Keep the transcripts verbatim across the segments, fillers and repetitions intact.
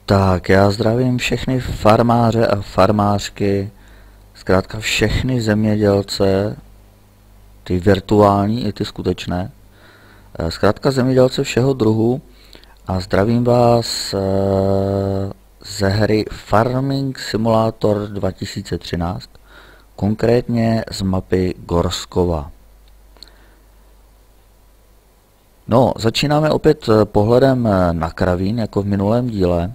Tak, já zdravím všechny farmáře a farmářky, zkrátka všechny zemědělce, ty virtuální i ty skutečné, zkrátka zemědělce všeho druhu a zdravím vás ze hry Farming Simulator dva tisíce třináct, konkrétně z mapy Gorskova. No, začínáme opět pohledem na kravín, jako v minulém díle.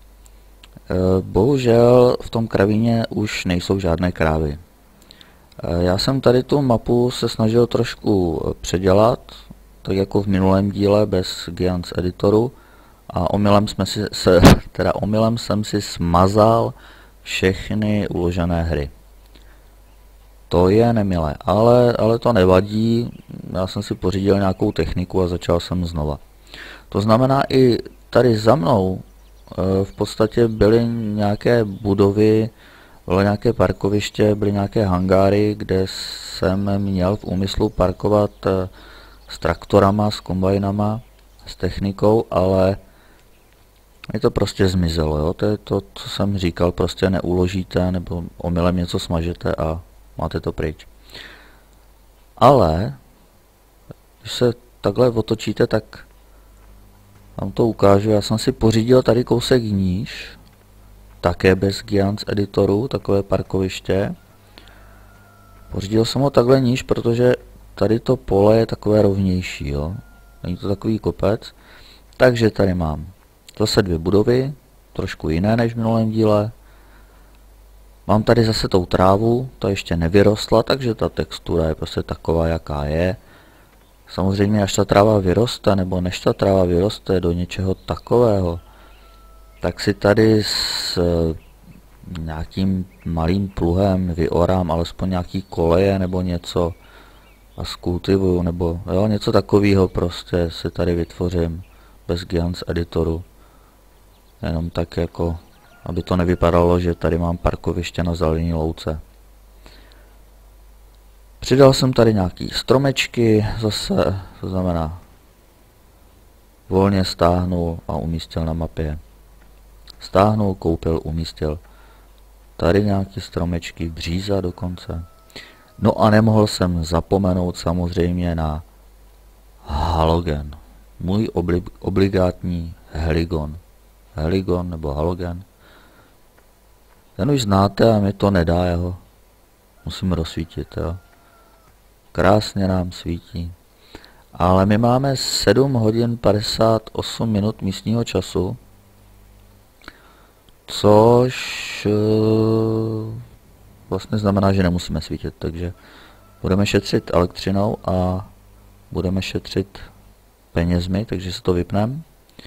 Bohužel v tom kravíně už nejsou žádné krávy. Já jsem tady tu mapu se snažil trošku předělat, tak jako v minulém díle bez Giants editoru, a omylem, jsme si, se, teda omylem jsem si smazal všechny uložené hry. To je nemilé, ale, ale to nevadí, já jsem si pořídil nějakou techniku a začal jsem znova. To znamená, i tady za mnou v podstatě byly nějaké budovy, bylo nějaké parkoviště, byly nějaké hangáry, kde jsem měl v úmyslu parkovat s traktorama, s kombajnama, s technikou, ale mi to prostě zmizelo, jo? To je to, co jsem říkal, prostě neuložíte nebo omylem něco smažete a máte to pryč. Ale když se takhle otočíte, tak vám to ukážu. Já jsem si pořídil tady kousek níž, také bez Giants editoru, takové parkoviště. Pořídil jsem ho takhle níž, protože tady to pole je takové rovnější, jo. Není to takový kopec. Takže tady mám zase dvě budovy, trošku jiné než v minulém díle. Mám tady zase tou trávu, ta ještě nevyrostla, takže ta textura je prostě taková, jaká je. Samozřejmě, až ta tráva vyroste, nebo než ta tráva vyroste do něčeho takového, tak si tady s nějakým malým pluhem vyorám alespoň nějaký koleje nebo něco a skultivuju, nebo jo, něco takového prostě si tady vytvořím bez Giants editoru. Jenom tak jako, aby to nevypadalo, že tady mám parkoviště na zelené louce. Přidal jsem tady nějaký stromečky, zase, to znamená volně stáhnul a umístil na mapě. Stáhnul, koupil, umístil. Tady nějaké stromečky, bříza dokonce. No a nemohl jsem zapomenout samozřejmě na halogen. Můj obli obligátní heligon. Heligon nebo halogen. Ten už znáte a mi to nedá, jeho. Musím rozsvítit, jo. Krásně nám svítí. Ale my máme sedm hodin padesát osm minut místního času, což vlastně znamená, že nemusíme svítit, takže budeme šetřit elektřinou a budeme šetřit penězmi, takže se to vypneme.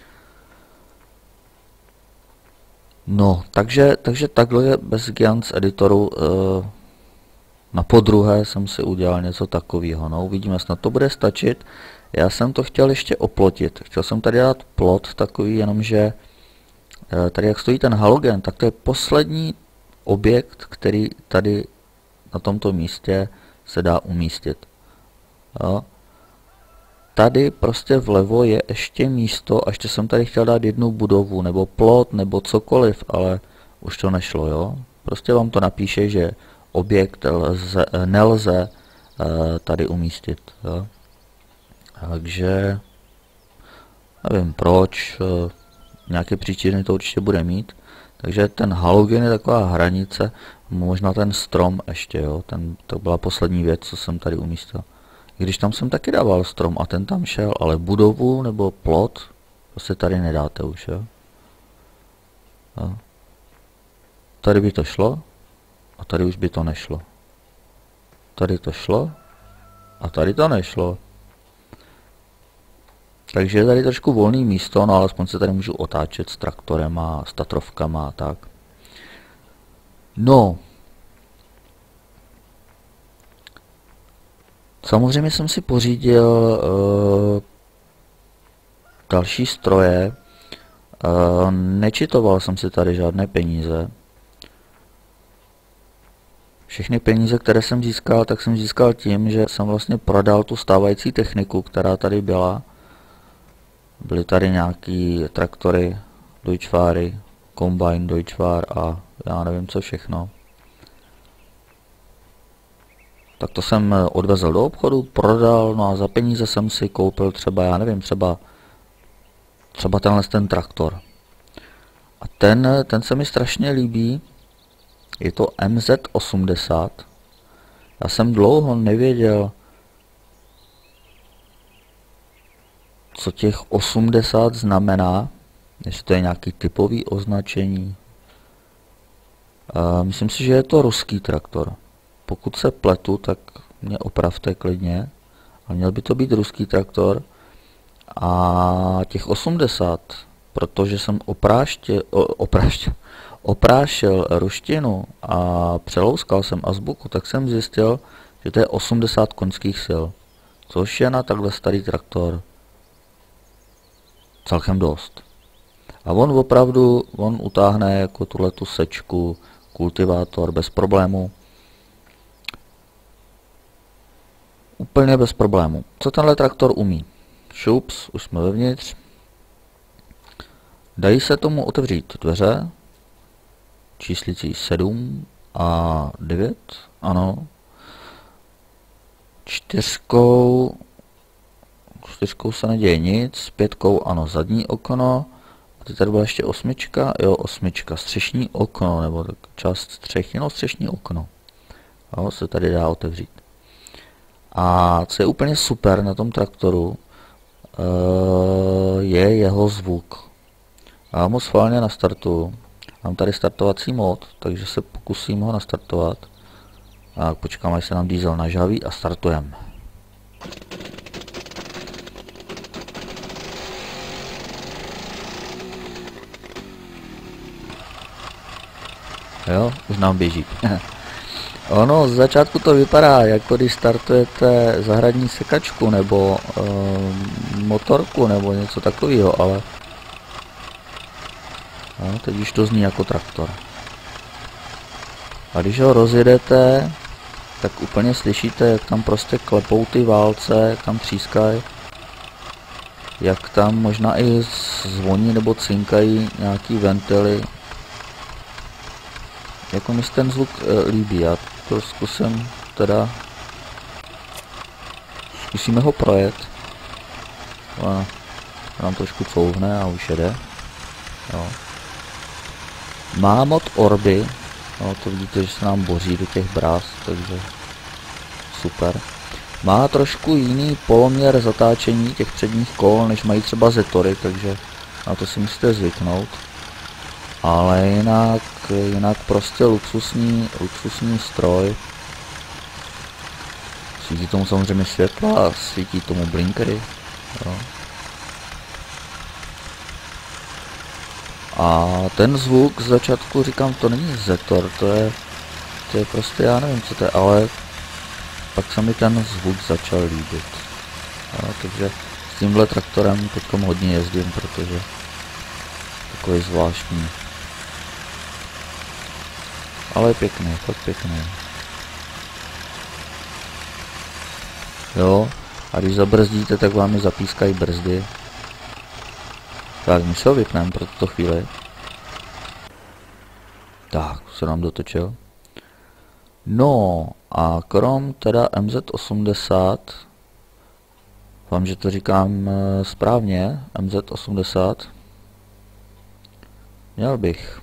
No, takže, takže takhle bez Giants editoru na podruhé jsem si udělal něco takového. No, uvidíme, snad to bude stačit. Já jsem to chtěl ještě oplotit. Chtěl jsem tady dát plot takový, jenomže tady jak stojí ten halogen, tak to je poslední objekt, který tady na tomto místě se dá umístit. Jo. Tady prostě vlevo je ještě místo a ještě jsem tady chtěl dát jednu budovu, nebo plot, nebo cokoliv, ale už to nešlo, jo. Prostě vám to napíše, že objekt lze, nelze tady umístit, jo. Takže nevím proč, nějaké příčiny to určitě bude mít. Takže ten halogen je taková hranice, možná ten strom ještě, jo. Ten, to byla poslední věc, co jsem tady umístil. I když tam jsem taky dával strom a ten tam šel, ale budovu nebo plot prostě tady nedáte už, jo. Jo. Tady by to šlo a tady už by to nešlo. Tady to šlo a tady to nešlo. Takže je tady trošku volný místo, no alespoň se tady můžu otáčet s traktorem a s tatrovkama a tak. No. Samozřejmě jsem si pořídil uh, další stroje. Uh, nečitoval jsem si tady žádné peníze. Všechny peníze, které jsem získal, tak jsem získal tím, že jsem vlastně prodal tu stávající techniku, která tady byla. Byly tady nějaký traktory, Deutschfahry, Combine, Deutschwar a já nevím co všechno. Tak to jsem odvezl do obchodu, prodal, no a za peníze jsem si koupil třeba, já nevím, třeba třeba tenhle ten traktor. A ten, ten se mi strašně líbí, je to M Z osmdesát. Já jsem dlouho nevěděl, co těch osmdesát znamená, jestli to je nějaký typový označení. Uh, myslím si, že je to ruský traktor. Pokud se pletu, tak mě opravte klidně. Ale měl by to být ruský traktor. A těch osmdesát, protože jsem opráště, opráště, oprášil ruštinu a přelouskal jsem azbuku, tak jsem zjistil, že to je osmdesát koňských sil. Což je na takhle starý traktor celkem dost. A on opravdu, on utáhne jako tuhletu sečku, kultivátor bez problému. Úplně bez problému. Co tenhle traktor umí? Šups, už jsme vevnitř. Dají se tomu otevřít dveře. Číslicí sedm a devět, ano. Čtyřkou, čtyřkou se neděje nic, pětkou ano, zadní okno. A teď tady byla ještě osmička, jo, osmička, střešní okno, nebo tak část střechy, no střešní okno. Jo, se tady dá otevřít. A co je úplně super na tom traktoru, je jeho zvuk. Já mu schválně nastartuju. Mám tady startovací mód, takže se pokusím ho nastartovat. A počkám, až se nám diesel nažaví a startujeme. Jo, už nám běží. Ono z začátku to vypadá, jako když startujete zahradní sekačku nebo um, motorku nebo něco takového, ale no, teď už to zní jako traktor. A když ho rozjedete, tak úplně slyšíte, jak tam prostě klepou ty válce, jak tam třískají, jak tam možná i zvoní nebo cinkají nějaký ventily. Jako mi se ten zvuk e, líbí, já to zkusím teda, zkusíme ho projet. A nám trošku couvne a už jede. Jo. Má mod orby, no, to vidíte, že se nám boří do těch bráz, takže super. Má trošku jiný poloměr zatáčení těch předních kol, než mají třeba Zetory, takže na to si musíte zvyknout. Ale jinak, jinak prostě luxusní, luxusní stroj. Svítí tomu samozřejmě světla a svítí tomu blinkery. Jo. A ten zvuk z začátku, říkám, to není Zetor, to je, to je prostě, já nevím, co to je, ale pak se mi ten zvuk začal líbit. Jo, takže s tímhle traktorem teďkom hodně jezdím, protože takový zvláštní. Ale pěkný, fakt pěkný. Jo, a když zabrzdíte, tak vám je zapískají brzdy. Tak, my se ho vypneme pro tuto chvíli. Tak, se nám dotočil. No, a krom teda M Z osmdesát, vám, že to říkám správně, M Z osmdesát, měl bych.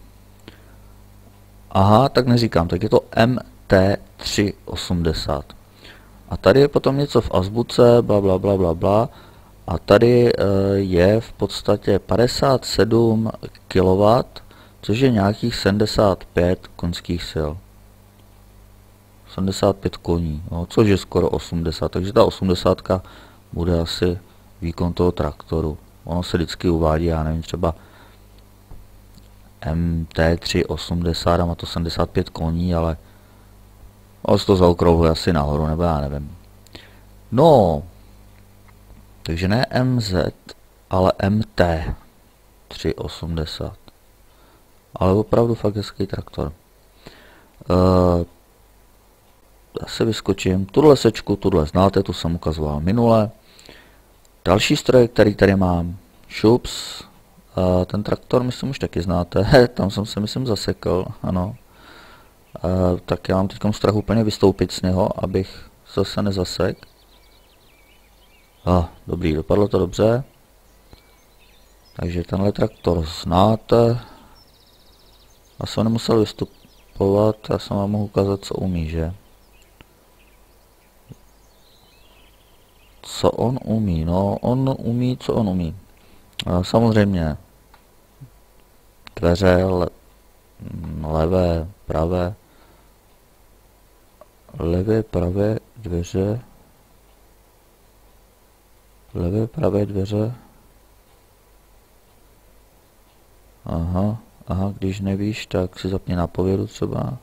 Aha, tak neříkám, tak je to M T tři osmdesát. A tady je potom něco v azbuce, bla bla bla bla bla. A tady e, je v podstatě padesát sedm kilowattů, což je nějakých sedmdesát pět koňských sil. sedmdesát pět koní, no, což je skoro osmdesát, takže ta osmdesát bude asi výkon toho traktoru. Ono se vždycky uvádí, já nevím, třeba M T tři osmdesát a má to sedmdesát pět koní, ale ono se to zaokrouhluje asi nahoru, nebo já nevím. No, takže ne M Z, ale M T tři osmdesát. Ale opravdu fakt hezký traktor. Uh, já se vyskočím. Tuhle sečku, tuhle znáte, tu jsem ukazoval minule. Další stroj, který tady mám, Šups, A ten traktor, myslím, už taky znáte. Tam jsem se, myslím, zasekl, ano. A tak já mám teď strach úplně vystoupit z něho, abych zase nezasek. A, dobrý, dopadlo to dobře. Takže tenhle traktor znáte. Já jsem nemusel vystupovat, já jsem vám mohu ukázat, co umí, že? Co on umí? No, on umí, co on umí. A samozřejmě dveře, le, levé, pravé, levé, pravé dveře, levé, pravé dveře. Aha, aha, když nevíš, tak si zapni nápovědu třeba.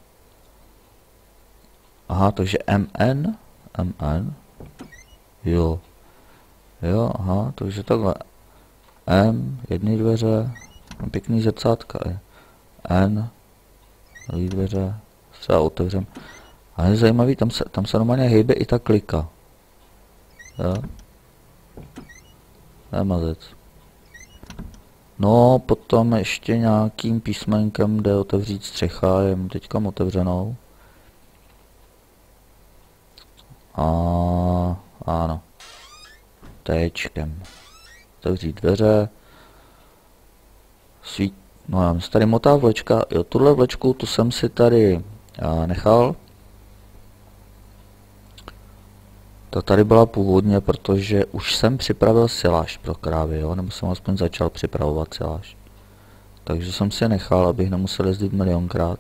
Aha, takže M N, M N, jo, jo, aha, takže takhle. M, jedny dveře, pěkný zrcátka je. N, druhý dveře, třeba otevřem. A je zajímavý, tam se, tam se normálně hejbe i ta klika. Jo. To je mazec. No, potom ještě nějakým písmenkem jde otevřít střecha, je teďka otevřenou. A ano. Téčkem. Otevřít dveře. Svít. No já se tady motá vlečka. Jo, tuhle vlečku tu jsem si tady a, nechal. To tady byla původně, protože už jsem připravil siláž pro krávy, jo, nebo jsem aspoň začal připravovat siláž. Takže jsem si je nechal, abych nemusel jezdit milionkrát.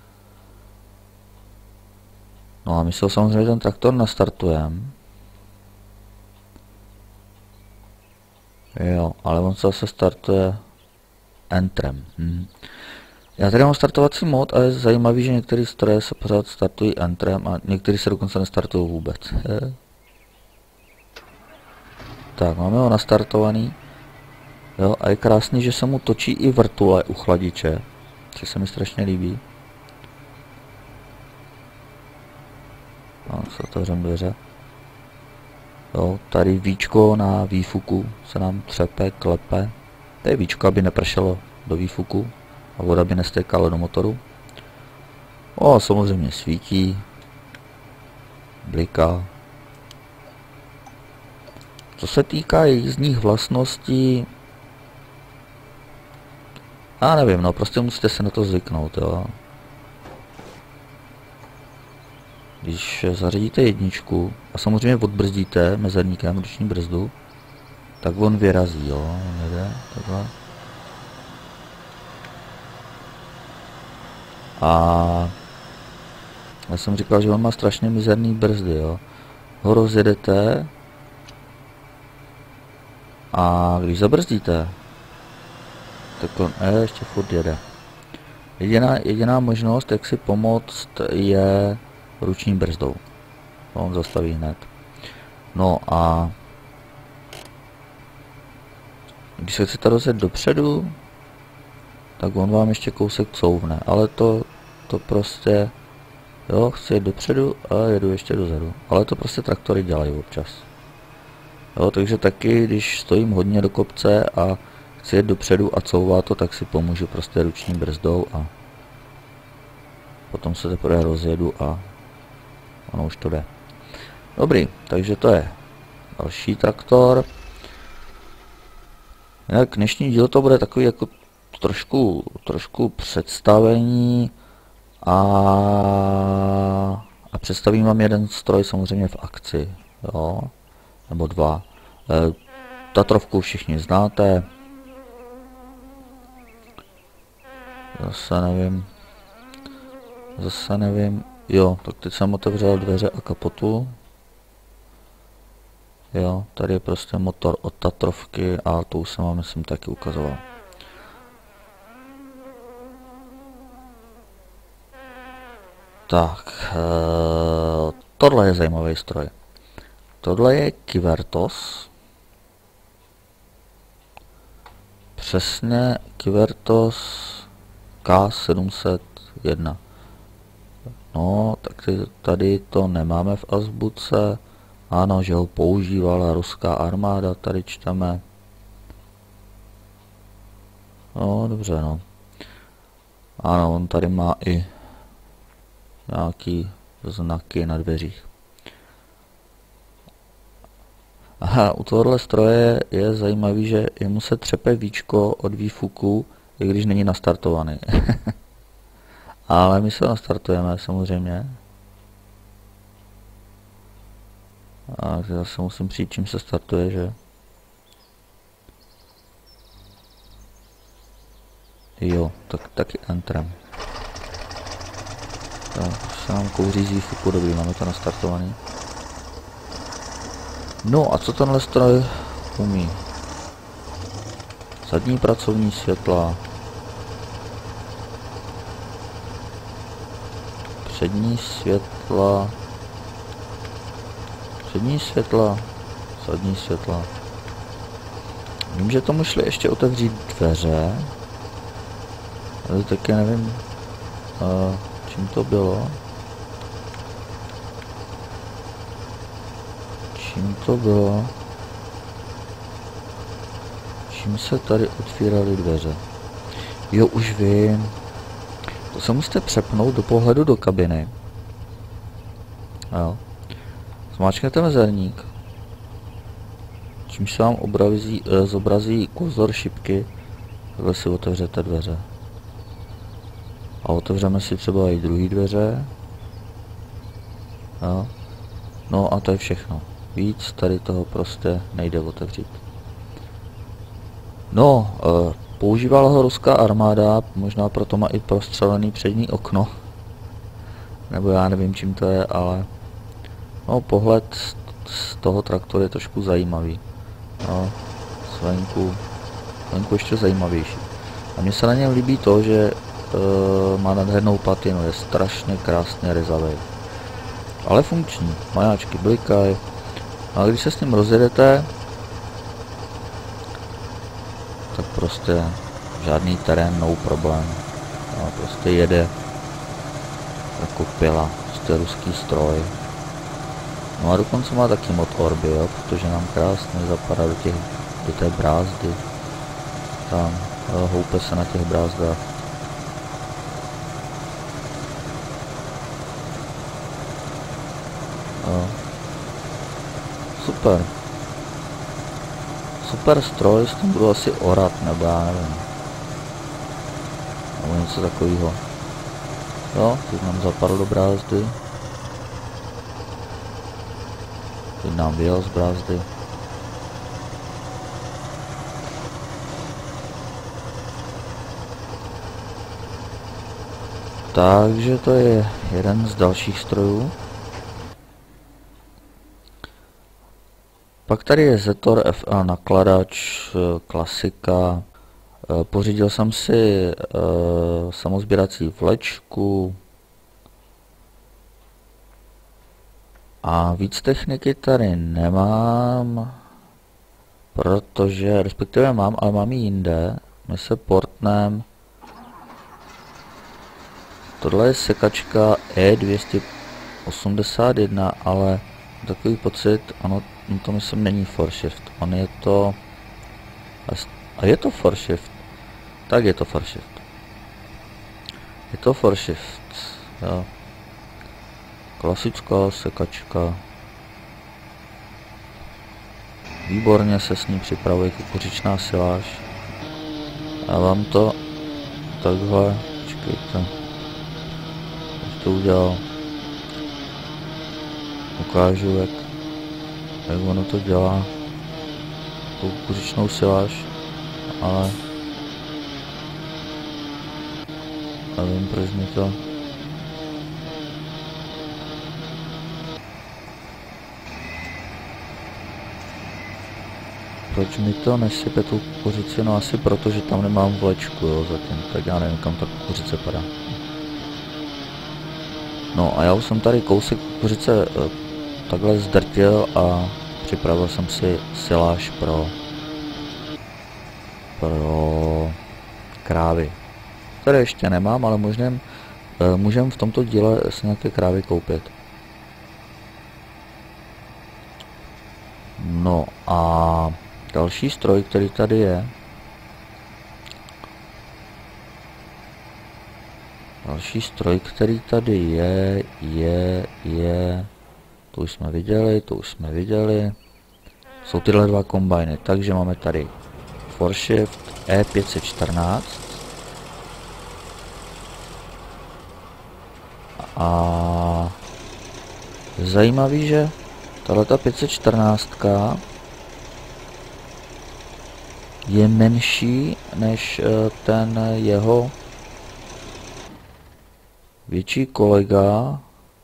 No a my se samozřejmě ten traktor nastartujeme. Jo, ale on se zase startuje Entrem. Hm. Já tady mám startovací mod a je zajímavý, že některé stroje se pořád startují Entrem a některé se dokonce nestartují vůbec. Je. Tak, máme ho nastartovaný. Jo, a je krásný, že se mu točí i vrtule u chladiče, což se mi strašně líbí. No, se otevřeme dveře. Jo, tady víčko na výfuku se nám třepe, klepe. To je víčko, aby nepršelo do výfuku a voda by nestékala do motoru. O, samozřejmě svítí, bliká. Co se týká jízdních vlastností, já nevím, no prostě musíte se na to zvyknout, jo. Když zařadíte jedničku a samozřejmě odbrzdíte mezerníkem ruční brzdu, tak on vyrazí, jo, on jede, takhle. A já jsem říkal, že on má strašně mizerný brzdy, jo. Ho rozjedete a když zabrzdíte, tak on eh, ještě furt jede. Jediná, jediná možnost, jak si pomoct, je ruční brzdou. On zastaví hned. No a když se chcete rozjet dopředu, tak on vám ještě kousek couvne, ale to, to prostě, jo, chci jít dopředu a jedu ještě dozadu. Ale to prostě traktory dělají občas. Jo, takže taky, když stojím hodně do kopce a chci jet dopředu a couvá to, tak si pomůžu prostě ruční brzdou a potom se teprve rozjedu a ono už to jde. Dobrý, takže to je další traktor. Jak dnešní díl to bude takový jako trošku, trošku představení a, a představím vám jeden stroj samozřejmě v akci, jo, nebo dva. E, Tatrovku všichni znáte. Zase nevím. Zase nevím. Jo, tak teď jsem otevřel dveře a kapotu. Jo, tady je prostě motor od Tatrovky a to už jsem vám myslím taky ukazoval. Tak, e, tohle je zajímavý stroj. Tohle je Kyvertos. Přesně Kyvertos K sedm set jedna. No, tak tady to nemáme v azbuce. Ano, že ho používala ruská armáda, tady čteme. No, dobře, no. Ano, on tady má i nějaký znaky na dveřích. Aha, u tohohle stroje je zajímavý, že jemu se třepe víčko od výfuku, i když není nastartovaný. Ale my se nastartujeme samozřejmě. A zase musím přijít, čím se startuje, že? Jo, tak taky entrem. Tak se nám kouří z výfuku, dobrý, máme to nastartovaný. No a co tenhle stroj umí? Zadní pracovní světla. Přední světla. Přední světla. Zadní světla. Vím, že tomu šli ještě otevřít dveře. Ale taky nevím, uh, čím to bylo. Čím to bylo? Čím se tady otvíraly dveře? Jo, už vím. To se musíte přepnout do pohledu do kabiny. Jo. Zmáčknete mezerník. Čímž se vám obrazí, eh, zobrazí kurzor šipky, takhle si otevřete dveře. A otevřeme si třeba i druhé dveře. Jo. No a to je všechno. Víc tady toho prostě nejde otevřít. No, e, používala ho ruská armáda, možná proto má i prostřelený přední okno. Nebo já nevím, čím to je, ale no, pohled z, z toho traktoru je trošku zajímavý. No, zvenku, zvenku ještě zajímavější. A mně se na něm líbí to, že e, má nádhernou patinu, je strašně krásně rezavý. Ale funkční, majáčky blikají. A když se s tím rozjedete, tak prostě žádný terén, no problém. A prostě jede jako pila, prostě ruský stroj. No a dokonce má taky mod orby, jo, protože nám krásně zapadá do, těch, do té brázdy. Tam jo, houpe se na těch brázdách. Jo. Super. Super stroj, s tím budu asi orat, nebo já nevím. Nebo něco takového. Jo, teď nám zapadl do brázdy. Teď nám vyjel z brázdy. Takže to je jeden z dalších strojů. Pak tady je Zetor F L nakladač, klasika. Pořídil jsem si uh, samozběrací vlečku. A víc techniky tady nemám, protože, respektive mám, ale mám ji jinde. My se portnem. Tohle je sekačka E dvě stě osmdesát jedna, ale takový pocit, ano, to myslím není Forshift, on je to, a je to Forshift, tak je to Forshift, je to Forshift, jo, klasická sekačka, výborně se s ní připravuje kukuřičná siláž, a vám to takhle, počkejte, už to udělal, ukážu, jak, jak ono to dělá, kukuřičnou siláž, ale nevím, proč mi to proč mi to nesype tu kukuřici, no asi proto, že tam nemám vlečku, jo, zatím, tak já nevím, kam ta kukuřice padá. No a já už jsem tady kousek kukuřice takhle zdrtil a připravil jsem si siláž pro pro krávy, které ještě nemám, ale můžem, můžem v tomto díle si nějaké krávy koupit. No a další stroj, který tady je, Další stroj, který tady je, je, je, to už jsme viděli, to už jsme viděli. Jsou tyhle dva kombajny, takže máme tady Forshift E pět set čtrnáct a zajímavý, že tahleta pět set čtrnáct je menší než ten jeho větší kolega.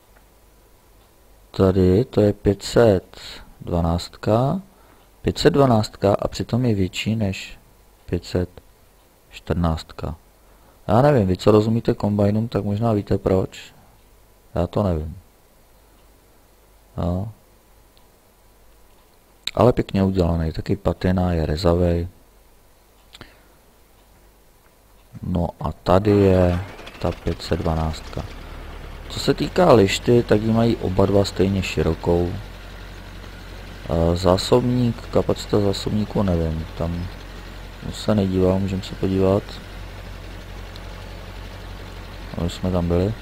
Tady to je pět set dvanáct, pět set dvanáct a přitom je větší než pět set čtrnáct. Já nevím, vy co rozumíte kombajnům, tak možná víte proč. Já to nevím. No. Ale pěkně udělaný, taky patina, je rezavej. No a tady je ta pět set dvanáct. Co se týká lišty, tak ji mají oba dva stejně širokou. Zásobník, kapacita zásobníku nevím, tam se nedíval, můžeme se podívat. Už jsme tam byli.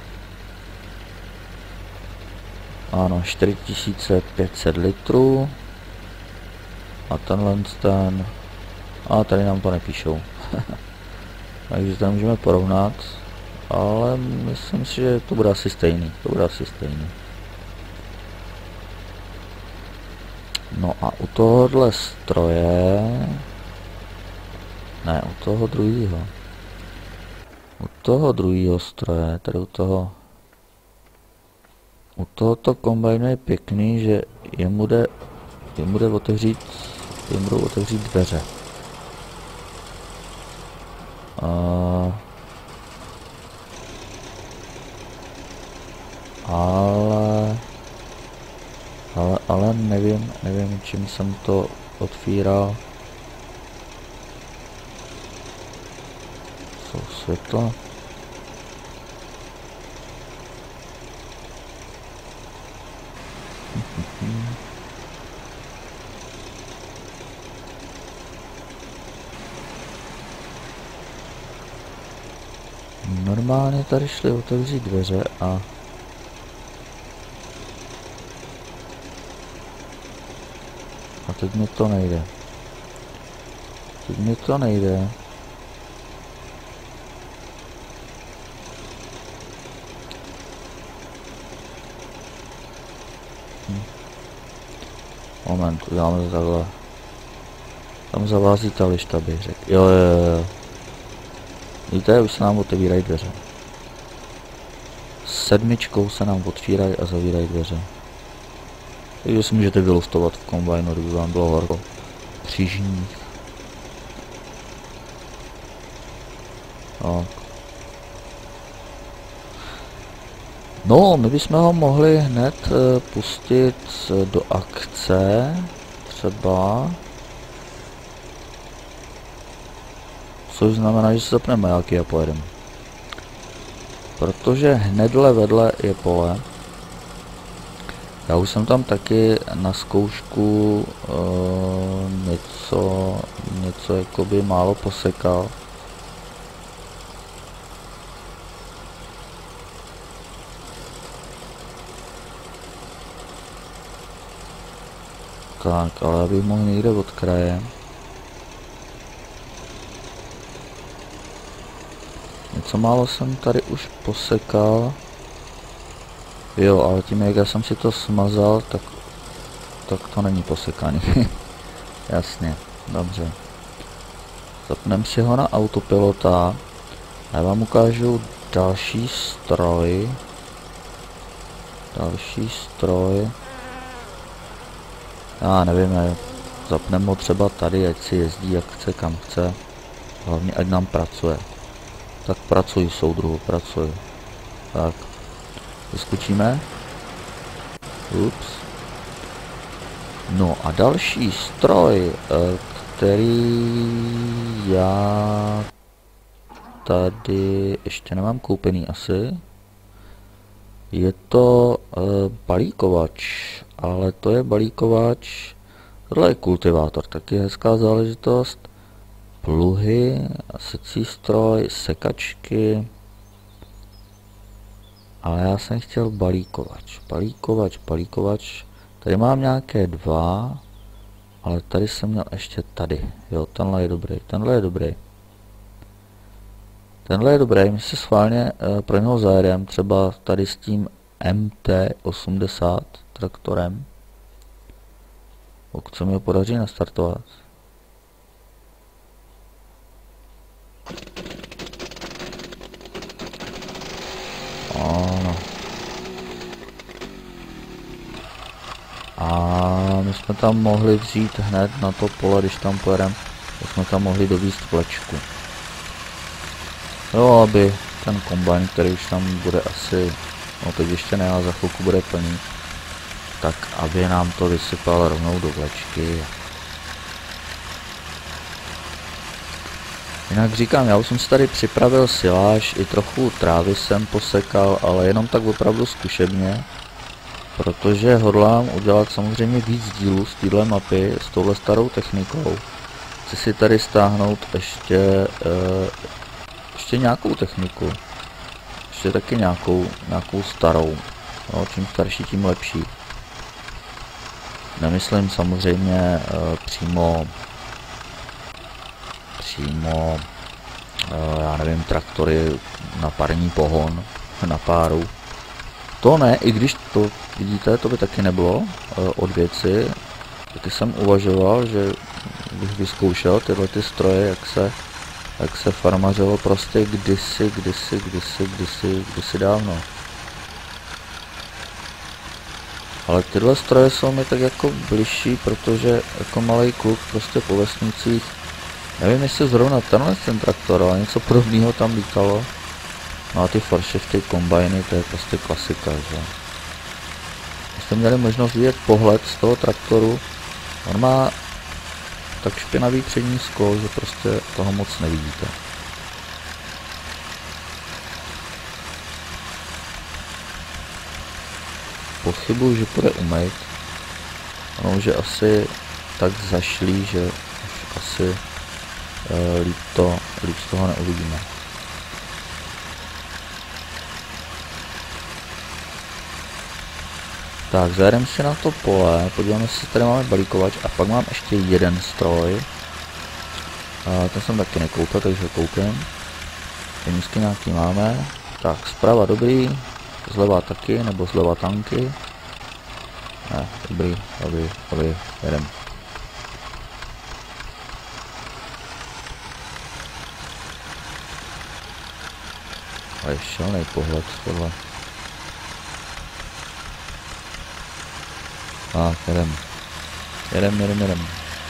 Ano, čtyři tisíce pět set litrů. A tenhle ten... A tady nám to nepíšou. Takže to můžeme porovnat. Ale myslím si, že to bude asi stejný. To bude asi stejný. No a u tohohle stroje... Ne, u toho druhého. U toho druhého stroje, tady u toho... U tohoto kombajnu je pěkný, že jemu jde, jemu jde otevřít, jemu budou otevřít dveře. Uh, ale, ale, ale nevím, nevím, čím jsem to otvíral. Jsou světla. Normálně tady šli otevřít dveře a a teď mi to nejde. Teď mi to nejde. Hm. Moment, uděláme to takhle. Tam zavází ta lišta, bych řekl. Jo, jo, jo. Víte, už se nám otevírají dveře. Sedmičkou se nám otvírají a zavírají dveře. Takže si můžete vyluftovat v kombajnu, kdyby vám bylo horko. Křížních. Tak. No, my bychom ho mohli hned uh, pustit do akce. Třeba. Což znamená, že se zapneme majáky a pojedeme. Protože hnedle vedle je pole. Já už jsem tam taky na zkoušku uh, něco, něco jakoby málo posekal. Tak, ale já bych mohl někde od kraje. Něco málo jsem tady už posekal. Jo, ale tím, jak já jsem si to smazal, tak, tak to není posekaný. Jasně, dobře. Zapneme si ho na autopilota. A já vám ukážu další stroj. Další stroj. Já nevím, ne. Zapneme ho třeba tady, ať si jezdí jak chce, kam chce. Hlavně ať nám pracuje. Tak pracuj, soudruhu, pracuj. Tak. Vyskočíme. Ups. No a další stroj, který já tady ještě nemám koupený asi. Je to uh, balíkovač, ale to je balíkovač, tohle je kultivátor, taky hezká záležitost. Pluhy, secí stroj, sekačky. Ale já jsem chtěl balíkovač, balíkovač, balíkovač. Tady mám nějaké dva, ale tady jsem měl ještě tady. Jo, tenhle je dobrý, tenhle je dobrý. Tenhle je dobrý, my se schválně uh, pro něho zajedeme, třeba tady s tím M T osmdesát traktorem. Pokud se mi ho podaří nastartovat. Ano. A my jsme tam mohli vzít hned na to pole, když tam pojedeme, tak jsme tam mohli dovízt vlečku. Jo, aby ten kombajn, který už tam bude asi, no teď ještě ne, ale za chvilku bude plný, tak aby nám to vysypal rovnou do vlečky. Jinak říkám, já už jsem si tady připravil siláž, i trochu trávy jsem posekal, ale jenom tak opravdu zkušebně, protože hodlám udělat samozřejmě víc dílů z téhle mapy s touhle starou technikou. Chci si tady stáhnout ještě, e, ještě nějakou techniku, ještě taky nějakou, nějakou starou, no, čím starší, tím lepší. Nemyslím samozřejmě e, přímo přímo, já nevím, traktory na parní pohon, na páru. To ne, i když to, vidíte, to by taky nebylo od věci. Taky jsem uvažoval, že bych vyzkoušel tyhle ty stroje, jak se, jak se farmařilo prostě kdysi, kdysi, kdysi, kdysi, kdysi dávno. Ale tyhle stroje jsou mi tak jako bližší, protože jako malý kluk prostě po vesnicích, nevím, jestli zrovna tenhle ten traktor, ale něco podobného tam lítalo. No a ty forshifty, kombajny, to je prostě klasika, že? Jste měli možnost vidět pohled z toho traktoru, on má tak špinavý přední sklo, že prostě toho moc nevidíte. Pochybuji, že půjde umýt. Ono už je asi tak zašlý, že už asi e, líp, to, líp z toho neuvidíme. Tak, zajedeme si na to pole, podíváme se, tady máme balíkovač a pak mám ještě jeden stroj. A ten jsem taky nekoupil, takže ho koupím. Penízky nějaký máme. Tak, zprava dobrý, zleva taky, nebo zleva tanky. Ne, dobrý, dobrý, dobrý, jedem. A je šelnej pohled tohle. A, jedem. Jedem, jedem, jedem.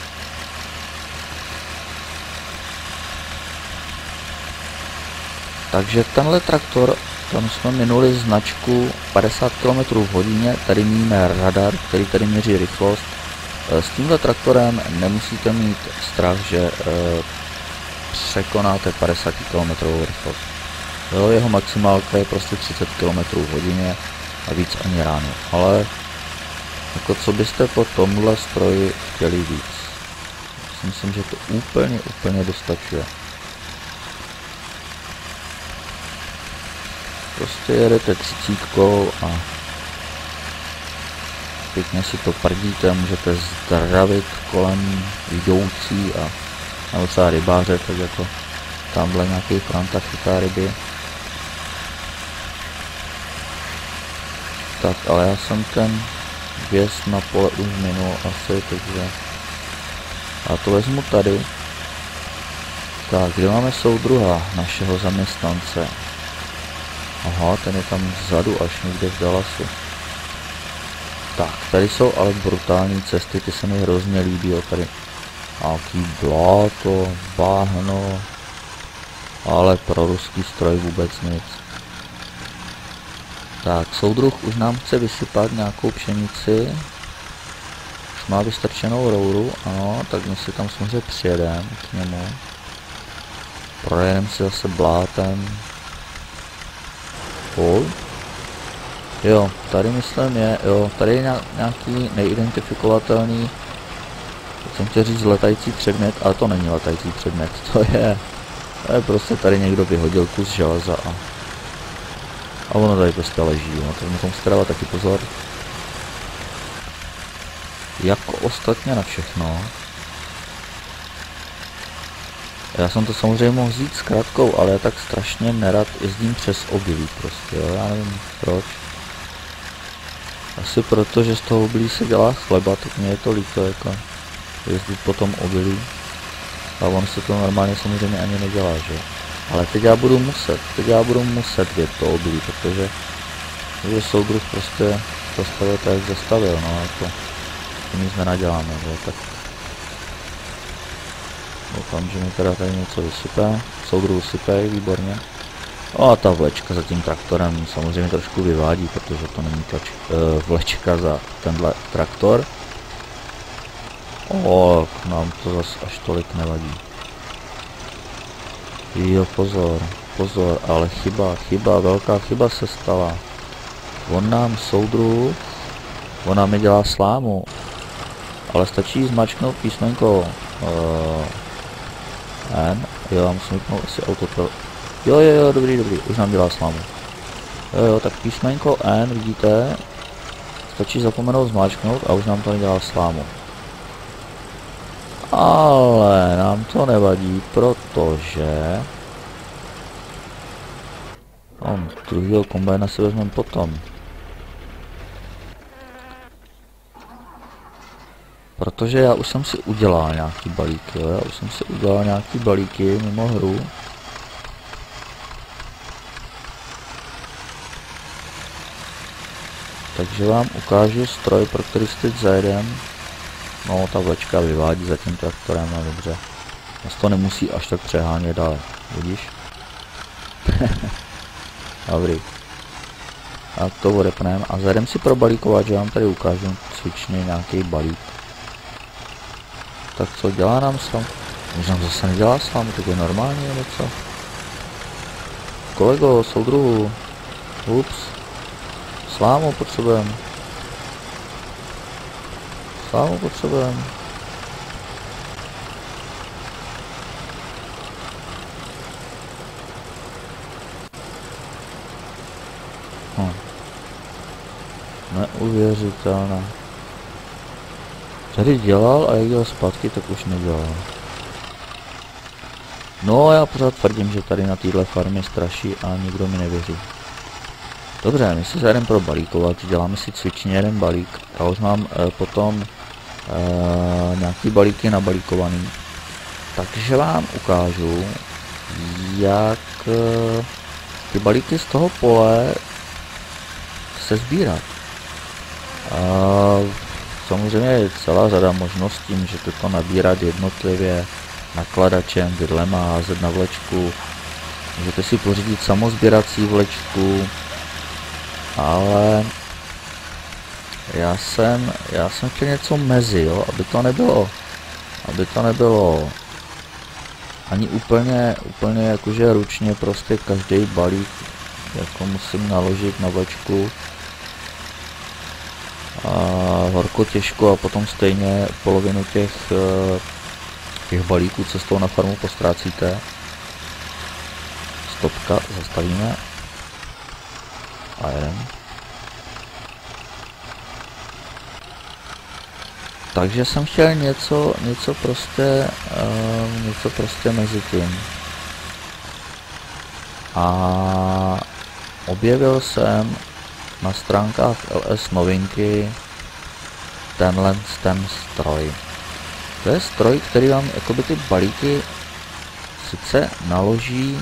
Takže tenhle traktor, tam jsme minuli značku padesát kilometrů v hodině, tady míme radar, který tady měří rychlost. S tímhle traktorem nemusíte mít strach, že e, překonáte padesát kilometrů rychlost. Jo, jeho maximálka je prostě třicet kilometrů v hodině a víc ani ráno, ale jako co byste po tomhle stroji chtěli víc? Myslím, že to úplně, úplně dostačuje. Prostě jedete třicítkou a pěkně si to prdíte, můžete zdravit kolem jdoucí a nebo třeba rybáře, tak jako tamhle nějaký franta chytá ryby. Tak, ale já jsem ten vjezd na pole už minul asi, takže a to vezmu tady. Tak, kde máme soudruha našeho zaměstnance? Aha, ten je tam vzadu až někde v Dallasu. Tak, tady jsou ale brutální cesty, ty se mi hrozně líbí, jo, tady nějaký bláto, bahno, ale pro ruský stroj vůbec nic. Tak, soudruh už nám chce vysypat nějakou pšenici. Už má vystrčenou rouru, ano, tak my si tam samozřejmě přijedeme k němu. Projedeme si zase blátem. Oh. Jo, tady myslím je, jo, tady je nějaký neidentifikovatelný, tak jsem chtěl říct letající předmět, ale to není letající předmět, to je, to je prostě tady někdo vyhodil kus železa a A ono tady prostě leží, no to musím si dávat taky pozor. Jako ostatně na všechno. Já jsem to samozřejmě mohl vzít s krátkou, ale já tak strašně nerad jezdím přes obilí prostě, jo, já nevím proč. Asi proto, že z toho obilí se dělá chleba, tak mě je to líto jako jezdit po tom obilí. A on se to normálně samozřejmě ani nedělá, že? Ale teď já budu muset, teď já budu muset vědět to obilí, protože že soudruh prostě zastavil tak, jak zastavil, no jako to nic nenaděláme, že? Tak doufám, že mi teda tady něco vysype, soudruh sypej, výborně. No a ta vlečka za tím traktorem samozřejmě trošku vyvádí, protože to není tlač, uh, vlečka za tenhle traktor. O, nám to zase až tolik nevadí. Jo, pozor, pozor, ale chyba, chyba, velká chyba se stala. On nám soudruh, on nám nedělá slámu, ale stačí zmačknout písmenko uh, N, jo, já musím vypnout asi auto. Jo, jo, jo, dobrý, dobrý, už nám dělá slámu. Jo, jo, tak písmenko N, vidíte, stačí zapomenout zmáčknout a už nám to nedělá slámu. Ale nám to nevadí, protože on druhýho kombajna si vezmeme potom. Protože já už jsem si udělal nějaký balíky, jo? Já už jsem si udělal nějaký balíky mimo hru. Takže vám ukážu stroj, pro který si teď zajedem. No, ta vlečka vyvádí za tím traktorem, no dobře. Nás to nemusí až tak přehánět dále, vidíš? Dobrý. Tak to odepneme a zajedem si probalíkovat, že vám tady ukážu cvičně nějaký balík. Tak co, dělá nám slam? Už nám zase nedělá slam, tak je normálně nebo co? Kolego, soudruhu. Ups. Slámu potřebujeme. Slámu potřebujeme. Hm. Neuvěřitelné. Tady dělal a jak dělal zpátky, tak už nedělal. No, já pořád tvrdím, že tady na téhle farmě straší a nikdo mi nevěří. Dobře, my si zajdeme pro balíkovat, děláme si cvičně jeden balík. Já už mám e, potom e, nějaký balíky nabalíkovaný. Takže vám ukážu, jak e, ty balíky z toho pole se sbírat. A samozřejmě je celá řada možností, můžete to nabírat jednotlivě nakladačem, vidlema, házet na vlečku. Můžete si pořídit samozběrací vlečku, ale já jsem, já jsem chtěl něco mezi, jo, aby to nebylo, aby to nebylo ani úplně, úplně jakože ručně prostě každý balík jako musím naložit na vlečku. A horko těžko a potom stejně polovinu těch, těch balíků cestou na farmu postrácíte. Stopka, zastavíme. A jedem. Takže jsem chtěl něco, něco prostě, uh, něco prostě mezi tím. A objevil jsem na stránkách L S novinky tenhle ten stroj. To je stroj, který vám jakoby ty balíky sice naloží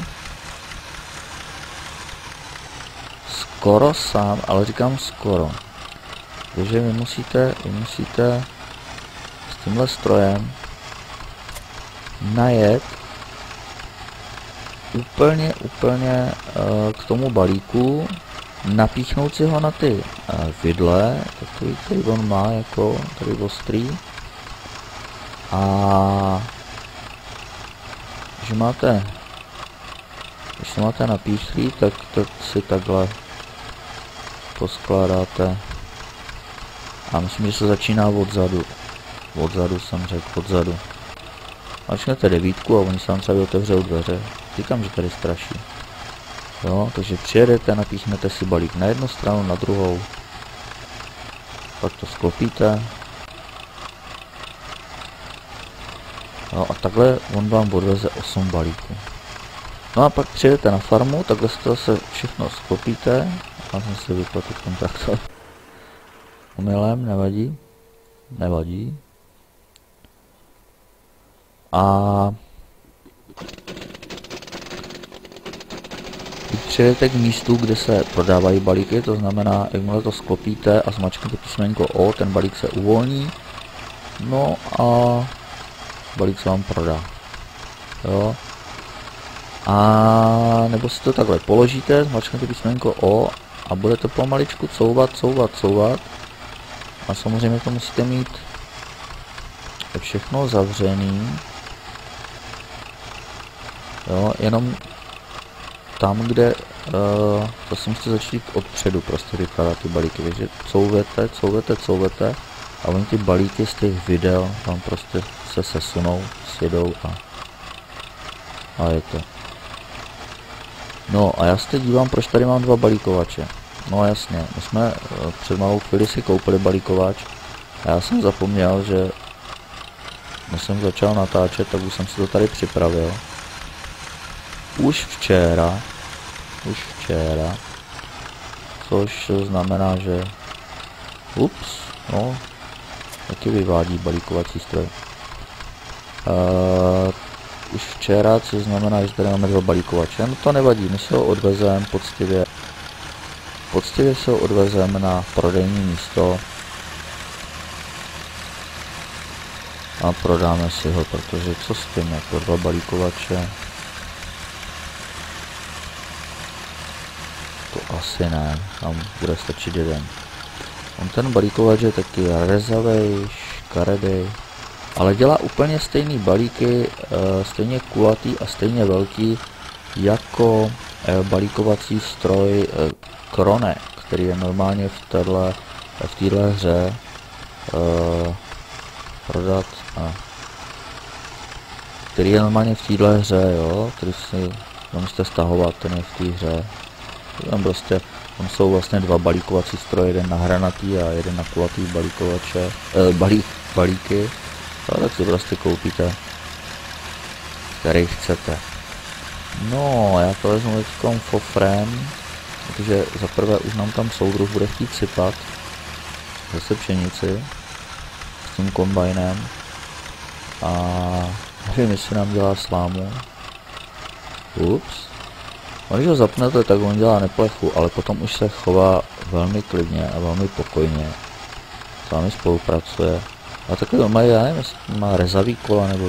skoro sám, ale říkám skoro. Takže vy musíte, vy musíte s tímhle strojem najet úplně, úplně uh, k tomu balíku, napíchnout si ho na ty uh, vidle, takový, který on má jako tady ostrý. A že máte, když to máte napíchlý, tak to si takhle poskládáte. A myslím, že se začíná odzadu. Odzadu jsem řekl, odzadu. Mačknete devítku a oni se vám třeba otevřou dveře. Říkám, že tady straší. Jo, takže přijedete, napíchnete si balík na jednu stranu, na druhou, pak to sklopíte. Jo, a takhle on vám odveze osm balíků. No a pak přijedete na farmu, takhle si to zase všechno sklopíte. Já jsem si vyplatil kontraktor. Omylem, nevadí. Nevadí. A když přijedete k místu, kde se prodávají balíky, to znamená, jakmile to sklopíte a zmačknete písmenko O, ten balík se uvolní. No a balík se vám prodá. Jo. A nebo si to takhle položíte, zmačknete písmenko O a budete pomaličku couvat, couvat, couvat. A samozřejmě to musíte mít všechno zavřený. Jo, jenom tam, kde uh, to si musíte začít odpředu prostě vykládat ty balíky, takže couvete, couvete, couvete a oni ty balíky z těch videl vám prostě se sesunou, sjedou a, a je to. No a já se teď dívám, proč tady mám dva balíkovače. No jasně, my jsme uh, před malou chvíli si koupili balíkovač a já jsem zapomněl, že když jsem začal natáčet, tak už jsem si to tady připravil. Už včera, už včera, což znamená, že, ups, no, taky vyvádí balíkovací stroj. Uh, už včera, což znamená, že tady máme dva balíkovače, no to nevadí, my si ho odvezeme poctivě, poctivě si ho odvezeme na prodejní místo a prodáme si ho, protože co s tím, jako dva balíkovače, to asi ne, tam bude stačit jeden. On ten balíkovač je taky rezavej, škaredej, ale dělá úplně stejný balíky, stejně kulatý a stejně velký jako balíkovací stroj Krone, který je normálně v téhle, v téhle hře prodat, a který je normálně v téhle hře, jo, který si musíte stahovat, ten je v té hře. Tam prostě, tam jsou vlastně dva balíkovací stroje, jeden na hranatý a jeden na kulatý balíkovače, eh, balík, balíky, a tak si prostě koupíte, který chcete. No, já to vezmu teďkom fofrem, protože za prvé už nám tam soudruh bude chtít sypat, zase pšenici, s tím kombajnem, a nevím, jestli nám dělá slámu. Ups. A když ho zapnete, tak on dělá neplechu, ale potom už se chová velmi klidně a velmi pokojně. S vámi spolupracuje. A taky to má, já nevím, jestli má rezavý kola, nebo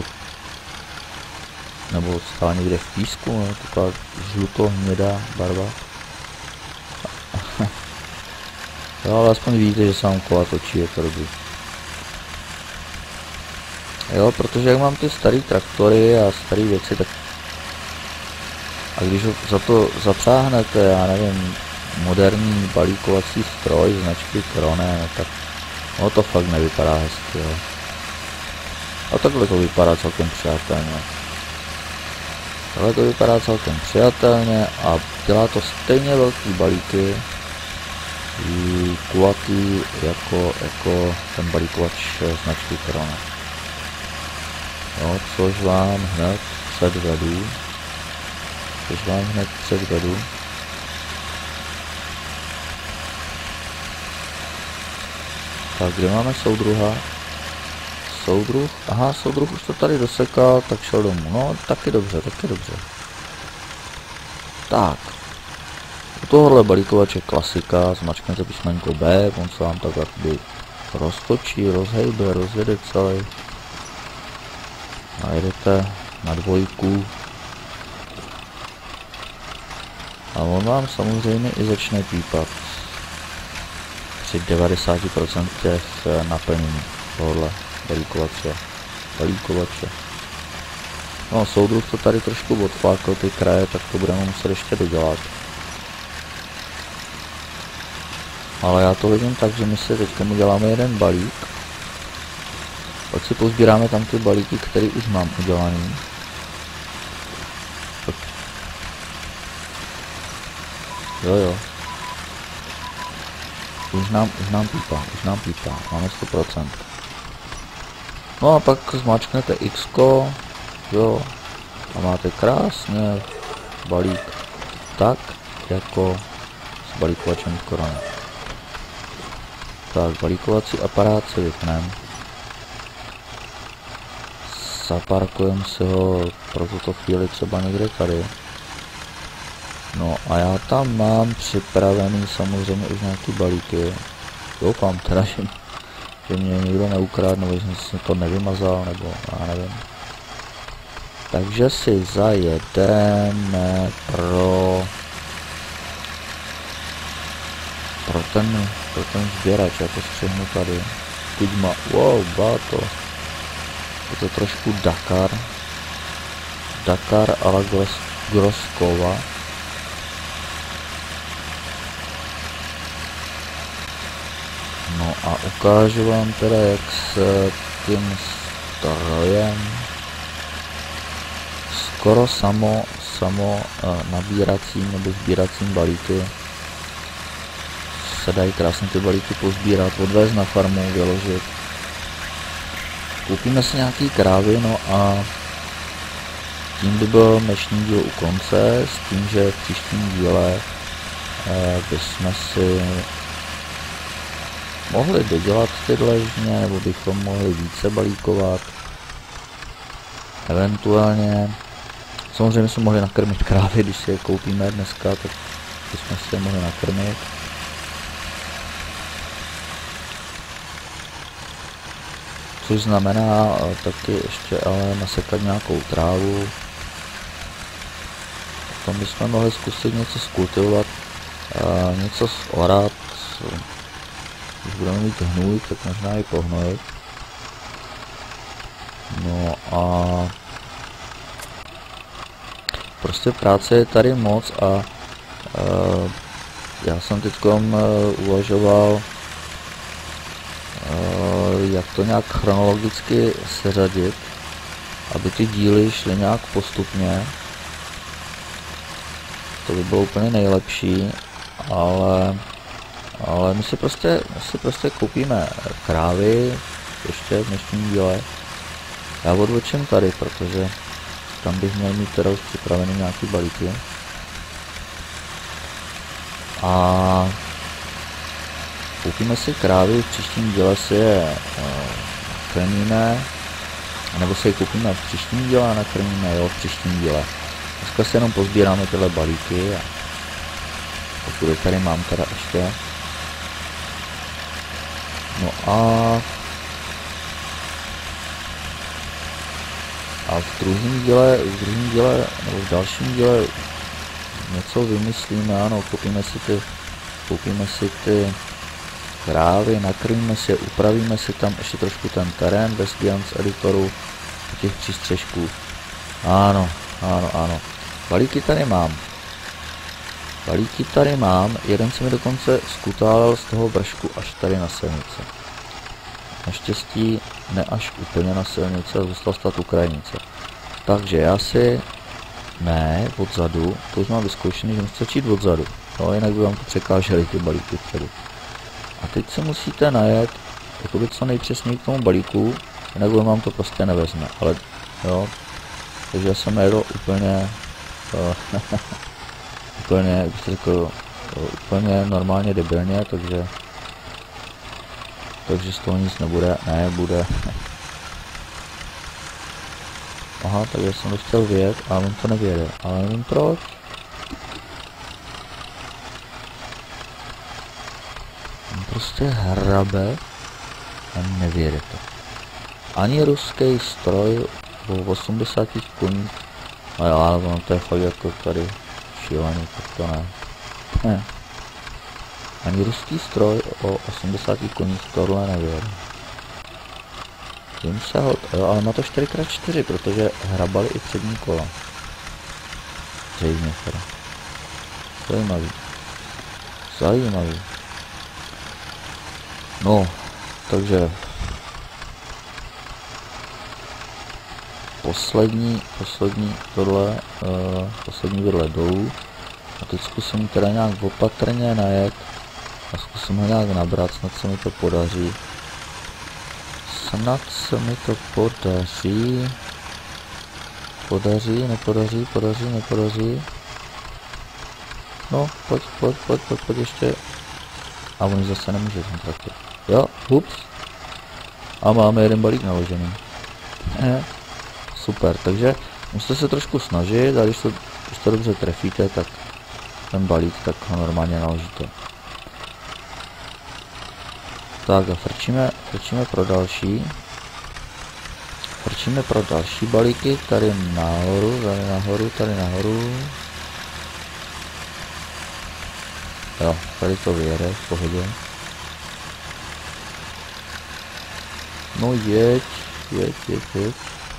nebo stál někde v písku, ne? Taková žluto-hnědá barva. Jo, ale aspoň víte, že se vám kola točí, je to dobrý. Jo, protože jak mám ty staré traktory a staré věci, tak a když ho za to zapřáhnete, já nevím, moderní balíkovací stroj značky Krone, tak no to fakt nevypadá hezky, jo. A takhle to vypadá celkem přijatelně. Takhle to vypadá celkem přijatelně a dělá to stejně velký balíky, i kulatý jako, jako ten balíkovač značky Krone. No, což vám hned předvedu. Což vám hned předvedu. Tak, kde máme soudruha? Soudruh? Aha, soudruh už to tady dosekal, tak šel domů. No, taky dobře, taky dobře. Tak. U tohohle balíkovače klasika, zmačknete písmenko B, on se vám tak jakoby roztočí, rozhejbe, rozjede celý. A jedete na dvojku. A on vám samozřejmě i začne pípat při devadesáti procentech naplnění tohohle balíkovače. balíkovače. No, soudruh to tady trošku odflákl ty kraje, tak to budeme muset ještě dodělat. Ale já to vidím tak, že my si teď uděláme jeden balík. Pak si pozbíráme tam ty balíky, které už mám udělaný. Jo, jo. Už nám, už nám pípá, už nám pípá, máme sto procent. No a pak zmáčknete X, jo, a máte krásně balík, tak jako s balíkovačem Corona. Tak, balíkovací aparát si vypneme. Zaparkujeme si ho pro tuto chvíli třeba někde tady. No a já tam mám připravený samozřejmě už nějaký balíky. Doufám teda, že, že mě nikdo neukradl, nebo že jsem si to nevymazal, nebo já nevím. Takže si zajedeme pro, pro ten, pro ten sběrač, já to střihnu tady. Kudma, wow, báto. Je to trošku Dakar. Dakar a la Groskova. No a ukážu vám teda, jak s tím strojem skoro samo, samo nabíracím nebo sbíracím balíky se dají krásně ty balíky pozbírat, odvést na farmu, vyložit. Koupíme si nějaký krávy, no a tím by byl dnešní díl u konce, s tím, že v příštím díle eh, bychom si mohli dodělat ty dlažně, nebo bychom mohli více balíkovat. Eventuálně, samozřejmě jsme mohli nakrmit krávy, když si je koupíme dneska, tak bychom si je mohli nakrmit. Což znamená taky ještě ale nasekat nějakou trávu. Potom bychom mohli zkusit něco skultivovat, něco zorat. Když budeme mít hnůj, tak možná i pohnojit. No a prostě práce je tady moc a uh, já jsem teďkom uh, uvažoval, uh, jak to nějak chronologicky seřadit, aby ty díly šly nějak postupně. To by bylo úplně nejlepší, ale Ale my si prostě, my si prostě koupíme krávy ještě v dnešním díle. Já odvočím tady, protože tam bych měl mít teda už připravený nějaký balíky. A koupíme si krávy, v příštím díle si je nakrmíme, nebo si je koupíme v příštím díle a nakrmíme, jo, v příštím díle. Dneska si jenom pozbíráme tyhle balíky a pokud je tady mám teda ještě. No a a v druhém díle, v druhém díle, nebo v dalším díle něco vymyslíme, ano, koupíme si ty, koupíme si ty krávy, nakrmíme si je, upravíme si tam ještě trošku ten terén bez Giants editoru, těch přístřežků. Ano, ano, ano. Balíky tady mám. Balíky tady mám, jeden se mi dokonce skutálel z toho vršku až tady na silnici. Naštěstí ne až úplně na silnici, a zůstal stát u krajnice. Takže já si, ne, odzadu, to už mám vyzkoušený, že musíte začít odzadu, no, jinak by vám to překážely ty balíky vpředu. A teď se musíte najet, jakoby co nejpřesněji k tomu balíku, jinak vám to prostě nevezme, ale jo, takže já jsem nejedl úplně, uh, úplně, jak bych řekl, úplně normálně debilně, takže takže z toho nic nebude, ne, bude. Aha, tak já jsem to chtěl vyjet, ale on to nevyjede, ale nevím proč. On prostě hrabe a nevyjede to. Ani ruský stroj o osmdesáti koních, ale, ale ono to je fakt jako tady šílený, tak to ne. ne. Ani ruský stroj o osmdesáti koních tohle nevyjede. Jim se hod, jo, ale má to čtyři krát čtyři, protože hrabali i přední kola. Zřejmě teda. Zajímavý. Zajímavý. No, takže poslední, poslední tohle, uh, poslední tohle dolů. A teď zkusím teda nějak opatrně najet a zkusím ho nějak nabrat, snad se mi to podaří. Snad se mi to podaří. Podaří, nepodaří, podaří, nepodaří. No, pojď, pojď, pojď, pojď, pojď ještě. A on zase nemůže ten traktor. Jo, ups. A máme jeden balík naložený. Super, takže musíte se trošku snažit a když to, když to dobře trefíte, tak ten balík, tak ho normálně naložíte. Tak a frčíme, frčíme pro další. Frčíme pro další balíky, tady nahoru, tady nahoru, tady nahoru. Jo, tady to vyjede, v pohodě. No jeď, jeď, jeď, jeď.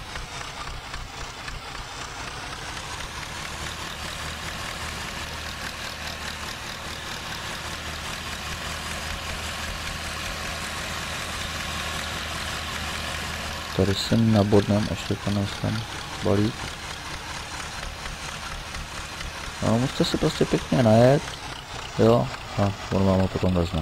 Tady se nabodnem, ještě ten ten balík. No, musíte se prostě pěkně najet. Jo, a on vám ho potom vezme.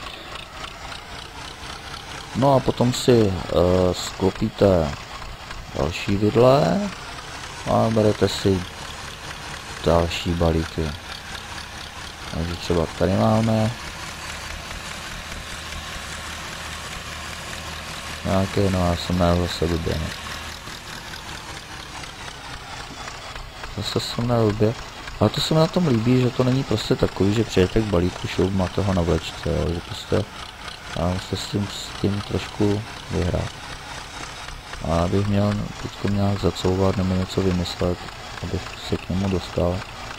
No a potom si uh, sklopíte další vidle a berete si další balíky. Takže třeba tady máme nějaké, no já jsem najel zase blbě, ne? Zase jsem najel blbě. Ale to se mi na tom líbí, že to není prostě takový, že přijete k balíku, šup, máte ho na vlečce, jo, že prostě a musíte s tím, s tím trošku vyhrát. A abych měl teďko nějak zacouvat nebo něco vymyslet, abych se k němu dostal.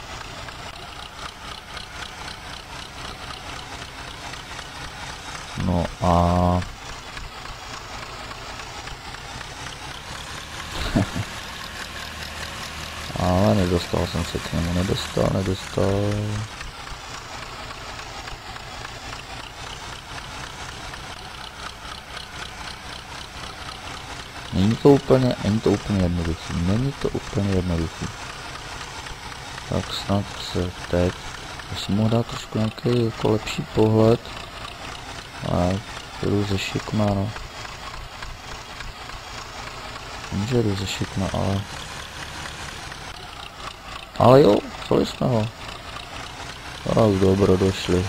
No a ale nedostal jsem se k němu, nedostal, nedostal. Není to úplně, není to úplně jednoduchý, není to úplně jednoduchý. Tak snad se teď, já jsem mohl dát trošku nějaký jako lepší pohled. A jdu ze šikma, no. Vím, že jdu ze šikma, ale... Ale jo, vzali jsme ho. Tak dobro, došli.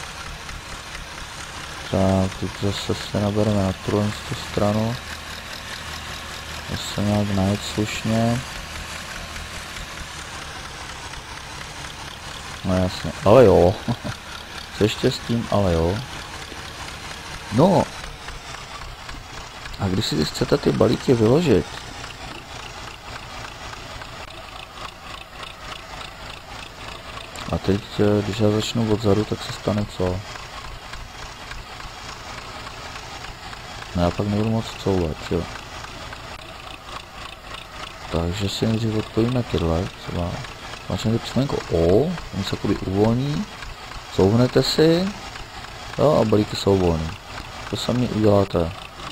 Tak, teď zase se nabereme na tuhle stranu. Zase nějak najít slušně. No jasně, ale jo. Se štěstím, ale jo. No. A když si chcete ty balíky vyložit, a teď, když já začnu odzadu, tak se stane co? No já pak nebudu moc couvat, jo. Takže si nejdřív odpojíme tyhle, třeba máčnete písmenko O, on se jakoby uvolní, souhnete si, jo, a balíky jsou volný. To sami uděláte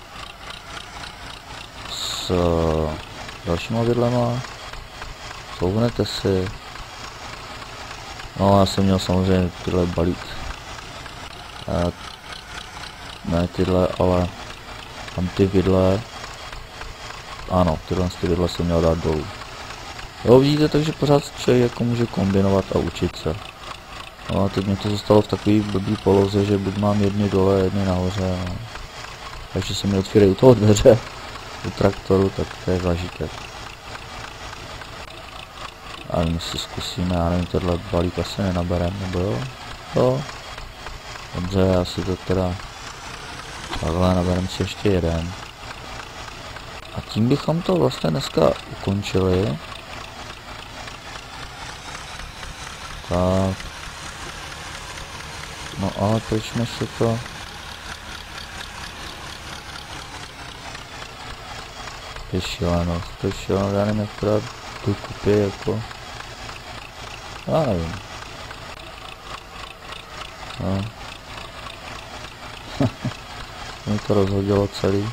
s dalšíma vidlema, souhnete si. No já jsem měl samozřejmě tyhle balík, e, ne tyhle, ale tam ty vidle, ano, tyhle ty vidle jsem měl dát dolů. Jo, vidíte, takže pořád člověk jako může kombinovat a učit se. No a teď mě to zůstalo v takový blbý poloze, že buď mám jedny dole, jedny nahoře, no. Takže se mi otvírají u toho dveře, u traktoru, tak to je zážitek. A my si zkusíme, já nevím, tohle balík asi nenaberem, nebo jo? Jo. Dobře, já si to teda... Takhle naberem si ještě jeden. A tím bychom to vlastně dneska ukončili. Tak. No ale pojďme si to... To je šílenost, to je šílenost, já nevím, jak to dát dokupy, jako... Já nevím. No. Mi to rozhodilo celý.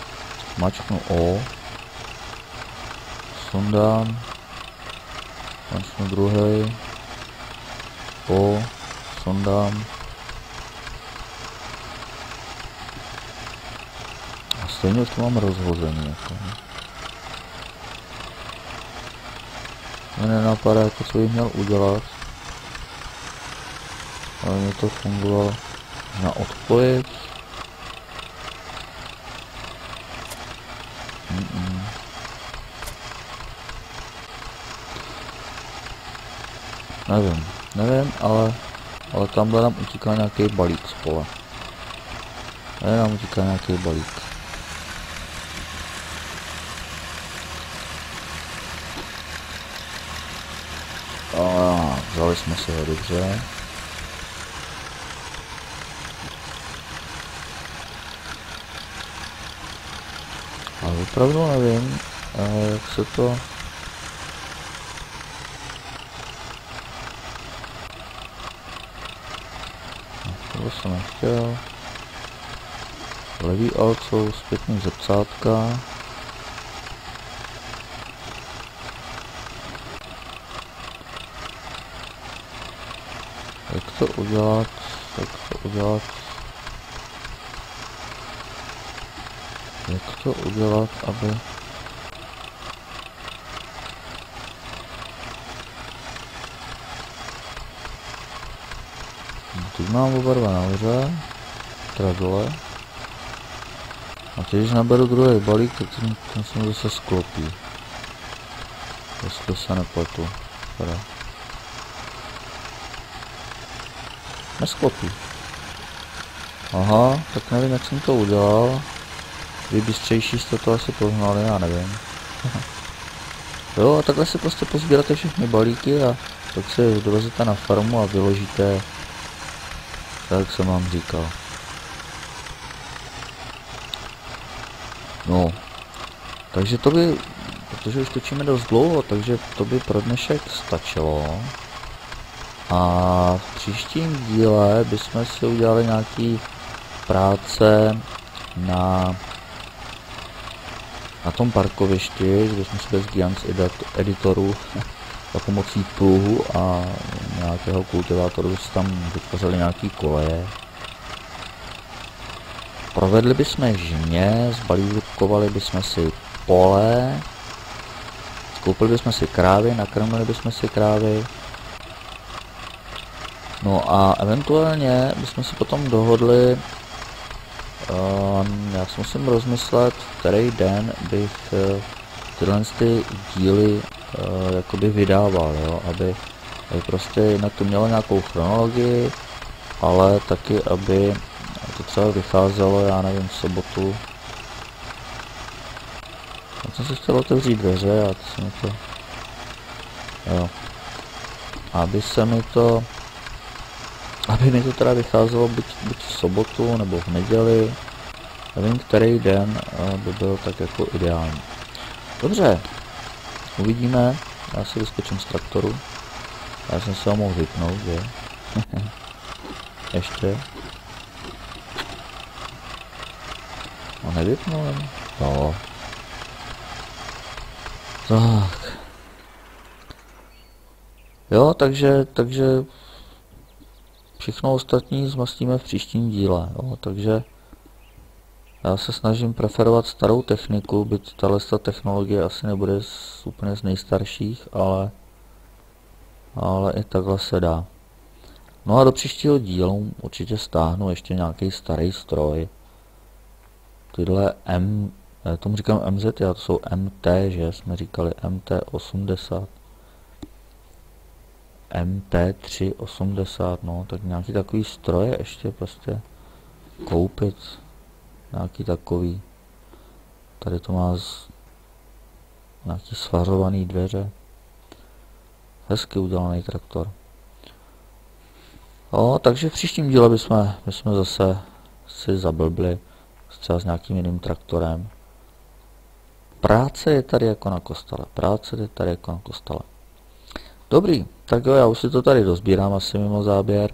Mačknu O. Sundám. Konečně druhý. O, sondám. A stejně už to mám rozhozený. Jako. Mě nenapadá, jako co bych měl udělat. Ale mi to fungovalo na odpojit. Mm -mm. Nevím, nevím, ale, ale tamhle nám utíká nějaký balík z pole. Tady nám utíká nějaký balík. A vzali jsme si ho dobře. Ale opravdu nevím, jak se to... To jsem nechtěl. Levý alt jsou zpětný zrcátka. Jak to udělat? Jak to udělat? Jak to udělat, aby... Teď mám oba dva nahoře, teda dole. A teď, když naberu druhý balík, tak ten, ten se mi zase sklopí. Jestli se nepletu. Teda. Nesklopí. Aha, tak nevím, jak jsem to udělal. Vy bystřejší jste to asi poznali, já nevím. Jo, a takhle si prostě pozbíráte všechny balíky a tak si dovezete na farmu a vyložíte, tak jak jsem vám říkal. No, takže to by, protože už točíme dost dlouho, takže to by pro dnešek stačilo. A v příštím díle bychom si udělali nějaký práce na, na tom parkovišti, že bychom si bez Giants editoru za pomocí pluhu a nějakého kultivátoru si tam vytvořili nějaký koleje. Provedli bychom žně, zbalíkovali bychom si pole, koupili bychom si krávy, nakrmili bychom si krávy. No a eventuálně bychom si potom dohodli, um, já si musím rozmyslet, který den bych uh, tyhle ty díly uh, jakoby vydával, jo? Aby, aby prostě jinak to mělo nějakou chronologii, ale taky, aby to třeba vycházelo, já nevím, v sobotu. Já jsem si chtěl otevřít dveře a to se mi to... Jo. Aby se mi to... Aby mi to teda vycházelo buď, buď v sobotu nebo v neděli. Nevím, který den by byl tak jako ideální. Dobře, uvidíme. Já si vyskočím z traktoru. Já jsem se ho mohl vypnout, že? Ještě. No nevypnul? No. Tak. Jo, takže, takže všechno ostatní zmastíme v příštím díle, jo, takže já se snažím preferovat starou techniku, byť tato technologie asi nebude z, úplně z nejstarších, ale, ale i takhle se dá. No a do příštího dílu určitě stáhnu ještě nějaký starý stroj. Tyhle M, já tomu říkám M Z, já to jsou M T, že jsme říkali M T osmdesát. M T tři osmdesát, no, tak nějaký takový stroje ještě prostě koupit. Nějaký takový. Tady to má z, nějaký svařovaný dveře. Hezky udělaný traktor. No, takže v příštím díle bychom, bychom zase si zablbli třeba s nějakým jiným traktorem. Práce je tady jako na kostele. Práce je tady jako na kostele. Dobrý, tak jo, já už si to tady dozbírám asi mimo záběr.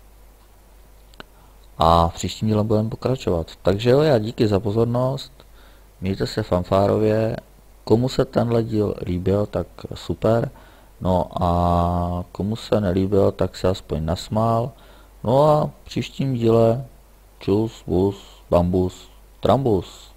A v příštím díle budeme pokračovat. Takže jo, já díky za pozornost. Mějte se fanfárově. Komu se tenhle díl líbil, tak super. No a komu se nelíbil, tak se aspoň nasmál. No a v příštím díle čus, bus, bambus, trambus.